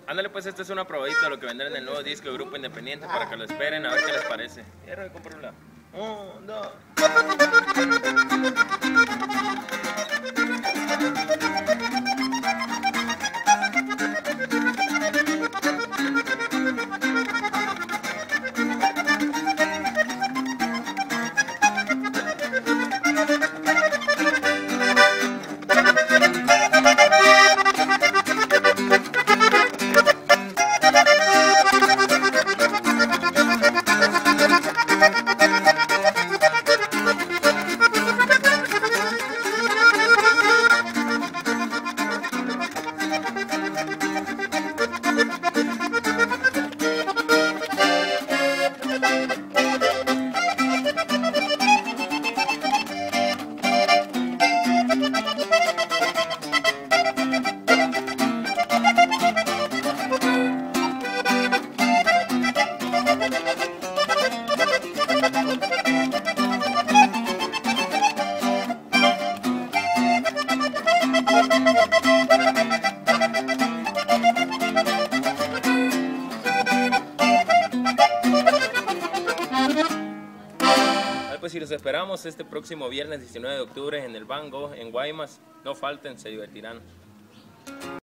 Ándale, pues esta es una probadita de lo que vendrá en el nuevo disco de Grupo Independiente para que lo esperen a ver qué les parece. Hierro, cómprala. 1, 2. Pues si los esperamos este próximo viernes 19 de octubre en el Van Gogh en Guaymas, no falten, se divertirán.